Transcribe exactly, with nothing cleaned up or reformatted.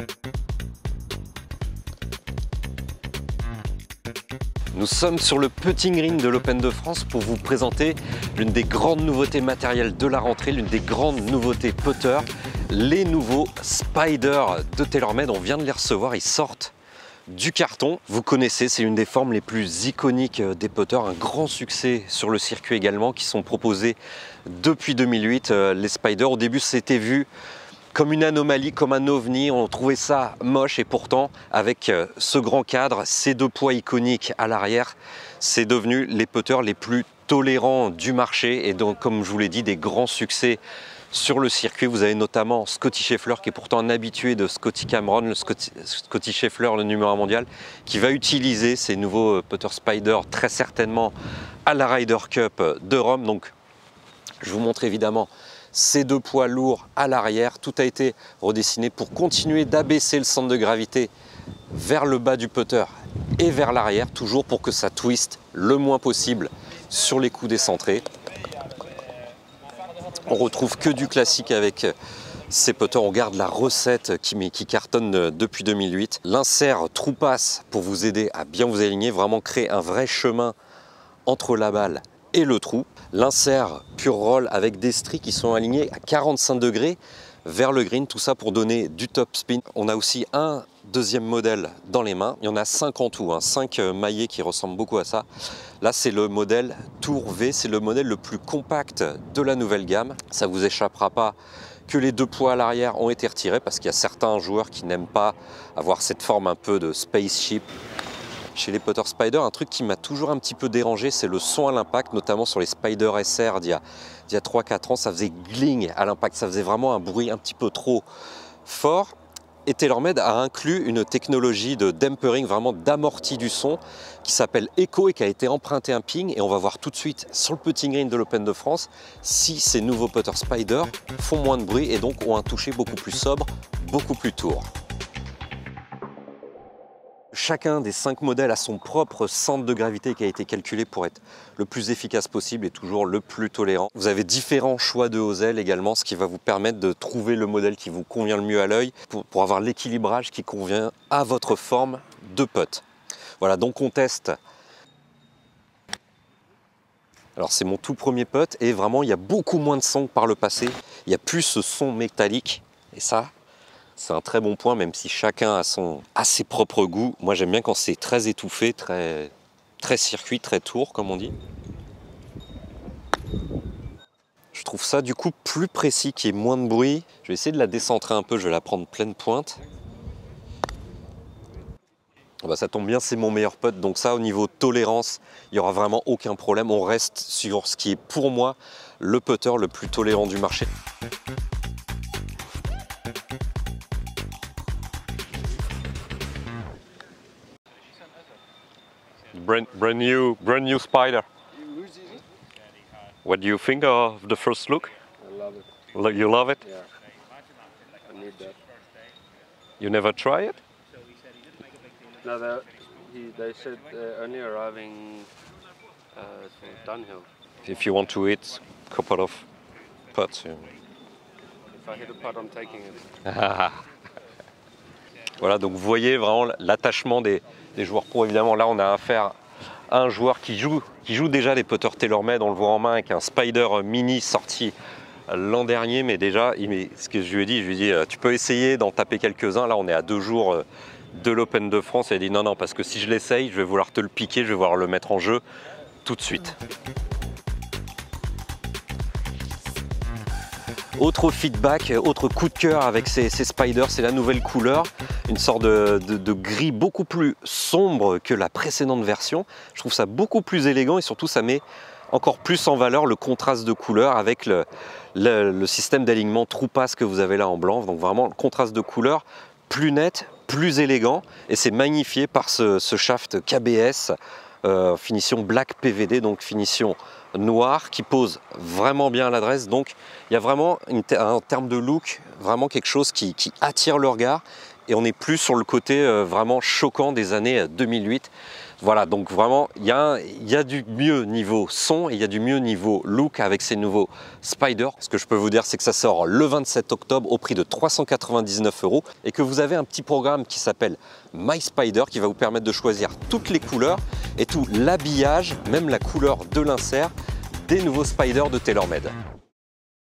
Nous sommes sur le putting green de l'Open de France pour vous présenter l'une des grandes nouveautés matérielles de la rentrée, l'une des grandes nouveautés putter, les nouveaux Spider de TaylorMade. On vient de les recevoir, ils sortent du carton. Vous connaissez, c'est une des formes les plus iconiques des putters, un grand succès sur le circuit également, qui sont proposés depuis deux mille huit. Les Spider, au début, c'était vu comme une anomalie, comme un ovni, on trouvait ça moche et pourtant avec ce grand cadre, ces deux poids iconiques à l'arrière, c'est devenu les putters les plus tolérants du marché et donc comme je vous l'ai dit, des grands succès sur le circuit. Vous avez notamment Scotty Scheffler qui est pourtant un habitué de Scotty Cameron, le Scotty, Scotty Scheffler, le numéro un mondial, qui va utiliser ces nouveaux putters Spider très certainement à la Ryder Cup de Rome. Donc je vous montre évidemment ces deux poids lourds à l'arrière. Tout a été redessiné pour continuer d'abaisser le centre de gravité vers le bas du putter et vers l'arrière, toujours pour que ça twiste le moins possible sur les coups décentrés. On retrouve que du classique avec ces putters. On garde la recette qui, qui cartonne depuis deux mille huit. L'insert true pass pour vous aider à bien vous aligner, vraiment créer un vrai chemin entre la balle et le trou. L'insert pure roll avec des stries qui sont alignés à quarante-cinq degrés vers le green, tout ça pour donner du top spin. On a aussi un deuxième modèle dans les mains, il y en a cinq en tout, hein, cinq maillets qui ressemblent beaucoup à ça. Là c'est le modèle Tour V, c'est le modèle le plus compact de la nouvelle gamme. Ça vous échappera pas que les deux poids à l'arrière ont été retirés parce qu'il y a certains joueurs qui n'aiment pas avoir cette forme un peu de spaceship. Chez les putters Spider, un truc qui m'a toujours un petit peu dérangé, c'est le son à l'impact, notamment sur les Spider S R d'il y a, a trois quatre ans, ça faisait gling à l'impact, ça faisait vraiment un bruit un petit peu trop fort. Et TaylorMade a inclus une technologie de dampering, vraiment d'amorti du son, qui s'appelle Echo et qui a été emprunté un ping. Et on va voir tout de suite sur le putting green de l'Open de France si ces nouveaux putters Spider font moins de bruit et donc ont un toucher beaucoup plus sobre, beaucoup plus tour. Chacun des cinq modèles a son propre centre de gravité qui a été calculé pour être le plus efficace possible et toujours le plus tolérant. Vous avez différents choix de hosel également, ce qui va vous permettre de trouver le modèle qui vous convient le mieux à l'œil pour, pour avoir l'équilibrage qui convient à votre forme de putt. Voilà, donc on teste. Alors c'est mon tout premier putt et vraiment il y a beaucoup moins de son que par le passé. Il n'y a plus ce son métallique et ça, c'est un très bon point, même si chacun a, son, a ses propres goûts. Moi, j'aime bien quand c'est très étouffé, très, très circuit, très tour, comme on dit. Je trouve ça, du coup, plus précis, qu'il y ait moins de bruit. Je vais essayer de la décentrer un peu, je vais la prendre pleine pointe. Oh bah, ça tombe bien, c'est mon meilleur putt. Donc ça, au niveau tolérance, il n'y aura vraiment aucun problème. On reste sur ce qui est, pour moi, le putter le plus tolérant du marché. Brand, brand new, brand new Spider. What do you think of the first look? I love it. You love it? Yeah. I need that. You never try it? No, they, he, they said uh, only arriving uh, to Dunhill. If you want to hit a couple of putts. Yeah. If I hit a putt, I'm taking it. Voilà, donc vous voyez vraiment l'attachement des, des joueurs pro. Évidemment, là, on a affaire à un joueur qui joue, qui joue déjà les putters TaylorMade. On le voit en main avec un Spider mini sorti l'an dernier. Mais déjà, il, ce que je lui ai dit, je lui ai dit, tu peux essayer d'en taper quelques-uns. Là, on est à deux jours de l'Open de France. Il a dit, non, non, parce que si je l'essaye, je vais vouloir te le piquer, je vais vouloir le mettre en jeu tout de suite. Autre feedback, autre coup de cœur avec ces, ces Spiders, c'est la nouvelle couleur, une sorte de, de, de gris beaucoup plus sombre que la précédente version. Je trouve ça beaucoup plus élégant et surtout ça met encore plus en valeur le contraste de couleur avec le, le, le système d'alignement true pass que vous avez là en blanc. Donc vraiment le contraste de couleur plus net, plus élégant et c'est magnifié par ce, ce shaft K B S euh, finition Black P V D, donc finition noir qui pose vraiment bien à l'adresse. Donc il y a vraiment une, en termes de look vraiment quelque chose qui, qui attire le regard et on n'est plus sur le côté euh, vraiment choquant des années deux mille huit. Voilà, donc vraiment, il y a, y a du mieux niveau son et il y a du mieux niveau look avec ces nouveaux Spyder. Ce que je peux vous dire, c'est que ça sort le vingt-sept octobre au prix de trois cent quatre-vingt-dix-neuf euros et que vous avez un petit programme qui s'appelle My Spyder qui va vous permettre de choisir toutes les couleurs et tout l'habillage, même la couleur de l'insert des nouveaux Spyder de TaylorMade.